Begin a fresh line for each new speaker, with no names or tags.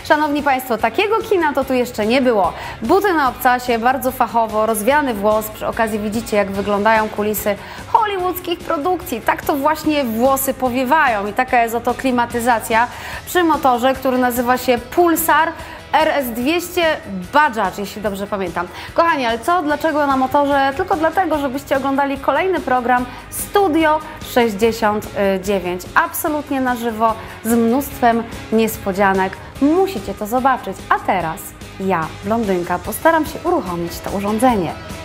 Szanowni Państwo, takiego kina to tu jeszcze nie było. Buty na obcasie, bardzo fachowo, rozwiany włos. Przy okazji widzicie, jak wyglądają kulisy hollywoodzkich produkcji. Tak to właśnie włosy powiewają i taka jest oto klimatyzacja przy motorze, który nazywa się Pulsar RS200 Bajaj, jeśli dobrze pamiętam. Kochani, ale co? Dlaczego na motorze? Tylko dlatego, żebyście oglądali kolejny program Studio 69. Absolutnie na żywo, z mnóstwem niespodzianek. Musicie to zobaczyć. A teraz ja, blondynka, postaram się uruchomić to urządzenie.